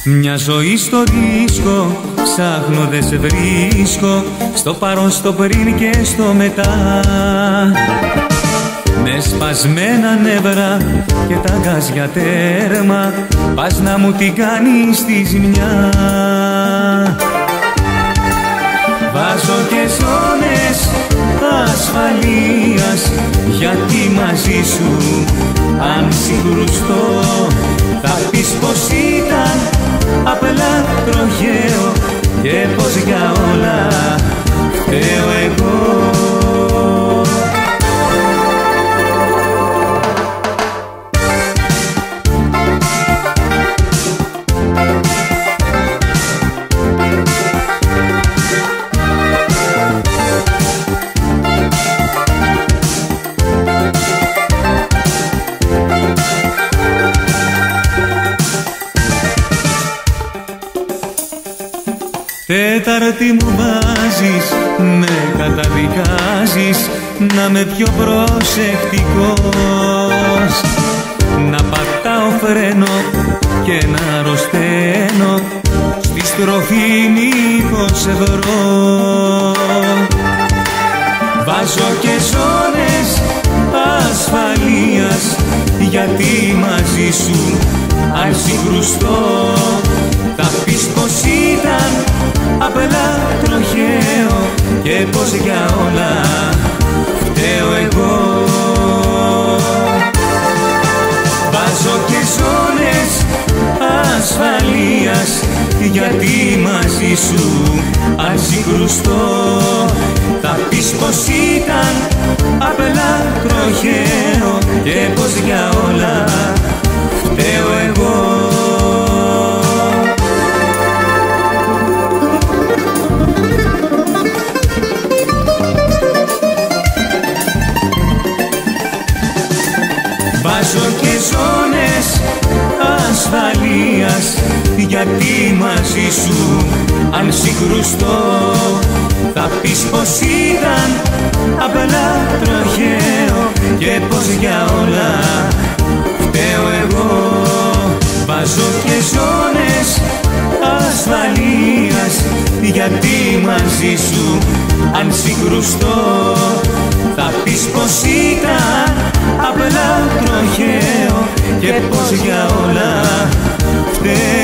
Μια ζωή στο ρίσκο, ψάχνω δε σε βρίσκω, στο παρόν, στο πριν και στο μετά. Με σπασμένα νεύρα και τα γκάζια τέρμα, πας να μου την κάνεις τη ζημιά. Βάζω και ζώνες ασφαλείας, γιατί μαζί σου αν συγκρουστώ θα πεις πως ήταν απλά τροχαίο και πως για όλα φταίω εγώ. Τέταρτη μου βάζεις, με καταδικάζεις να με πιο προσεκτικός, να πατάω φρένο και να αρρωσταίνω στη στροφή μήπως βρω. Βάζω και ζώνες ασφαλείας, γιατί μαζί σου αν συγκρουστώ θα πεις πως ήταν απλά τροχαίο και πως για όλα φταίω εγώ. Βάζω και ζώνες ασφαλείας, γιατί μαζί σου αν συγκρουστώ θα πεις πως ήταν απλά τροχαίο και πως για όλα φταίω εγώ. Βάζω και ζώνες ασφαλείας, γιατί μαζί σου αν συγκρουστώ θα πεις πως ήταν απλά τροχαίο και πως για όλα φταίω εγώ. Βάζω και ζώνες ασφαλείας, γιατί μαζί σου αν συγκρουστώ θα πεις πως ήταν απλά τροχαίο και πως για όλα φταίω.